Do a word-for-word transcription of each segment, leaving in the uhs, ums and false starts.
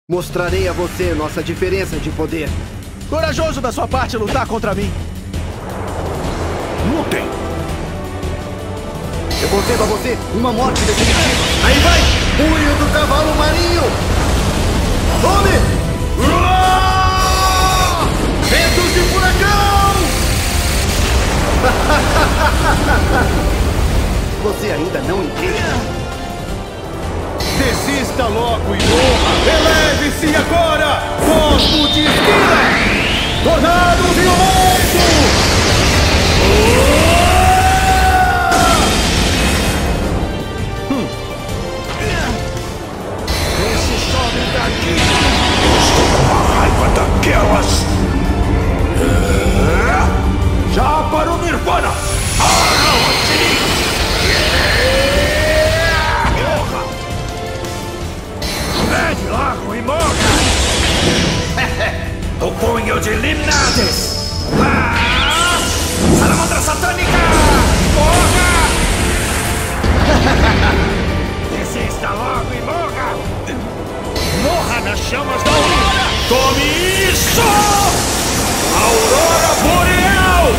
Mostrarei a você nossa diferença de poder. Corajoso da sua parte lutar contra mim. Lutem! Eu concedo a você uma morte definitiva. Aí vai! Punho do cavalo marinho! Tome! Ventos de furacão! Você ainda não entende? Desista logo e morra! Eleve-se agora! Cosmo de esquina! Tornado violento! Esse sobe daqui! Eu estou com uma raiva daquelas! Já para o Nirvana! Pede logo e morra! O punho de Limnades! Ah! Salamandra satânica! Morra! Desista logo e morra! Morra nas chamas da aurora! Tome isso! Aurora Boreal!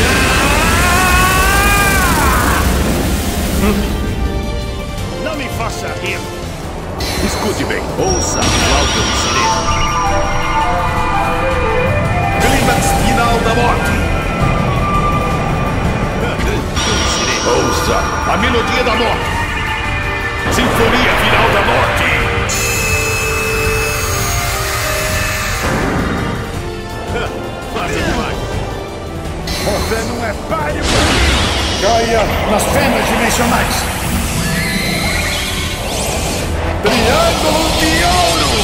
Ah! Não me faça rir! Escute bem, ouça a flauta de sirene. Clímax final da morte. Ouça a melodia da morte. Sinfonia final da morte. Fácil demais. Você não é páreo pra mim. Caia nas penas dimensionais. Triângulo de ouro!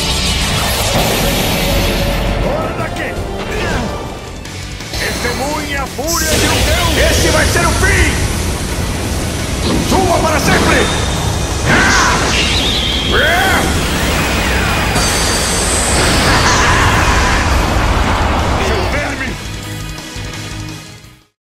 Fora daqui! Testemunha a fúria de um deus! Este vai ser o fim! Sua para sempre! Ah!